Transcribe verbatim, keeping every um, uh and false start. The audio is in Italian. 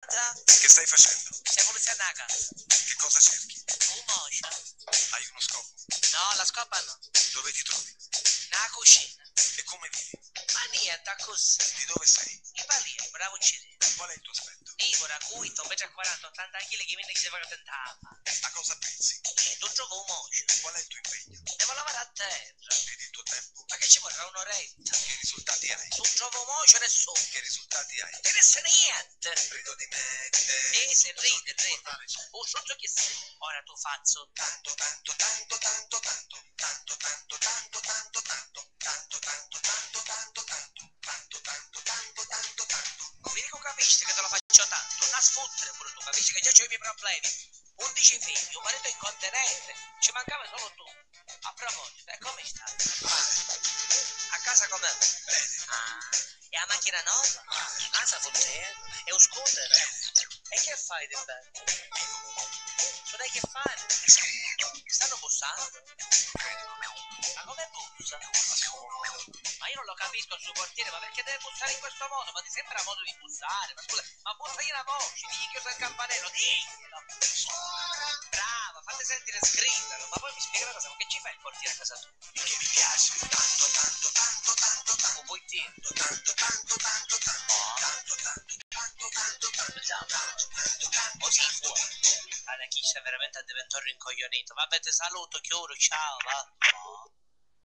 Pronta? Che stai facendo? Stai pulizionando la casa. Che cosa cerchi? Un mocia. Hai uno scopo? No, la scopa no. Dove ti trovi? Nella cucina. E come vivi? Ma niente, così. Di dove sei? I palini, bravo Ciri. Qual è il tuo aspetto? Ivora, cuito, invece a quaranta ottanta chili che viene che si fa tentava. A cosa pensi? E tu trovo un mocio. Qual è il tuo impegno? Devo lavorare a terra. Ed il tuo tempo? Ma che ci vorrà un'oretta? Che risultati hai? Tu trovo un mocio nessuno. Che risultati hai? E ne se niente. Rido di me, di te. E se ride, ride. Un sozzo che sei. Ora tu faccio. Tanto, tanto, tanto, tanto, tanto. Tanto, tanto, tanto, tanto, tanto. Tanto, tanto, tanto, tanto, tanto. Tanto, tanto, tanto, tanto, tanto. Come dico capisci che te lo faccio tanto? Non sfottere pure tu, capisci che già c'ho i miei problemi. undici figli, un marito incontinente. Ci mancava solo tu. A proposito, e come stai? A casa com'è? Bene. Ah, e la macchina nuova? Ah, sa funziona. E un scooter? E che fai di bello? Non hai che fare? Stanno bussando? Ma come bussa? Ma io non lo capisco il suo portiere, ma perché deve bussare in questo modo? Ma ti sembra modo di bussare? Ma scusa, ma bussagli una voce, digli che usa il campanello, diglielo! Brava, fate sentire, sgridalo, ma poi mi spiega una cosa, ma che ci fa il portiere a casa tua? Che mi piace tanto, tanto, tanto, tanto, tanto. Un pochettino. Tanto, tanto, tanto, tanto. Tanto, tanto, tanto, tanto, tanto. Tanto, tanto, tanto. Così fuori. Alla chi sta veramente a diventare rincoglionito. Vabbè, ti saluto, chiuro, ciao, va.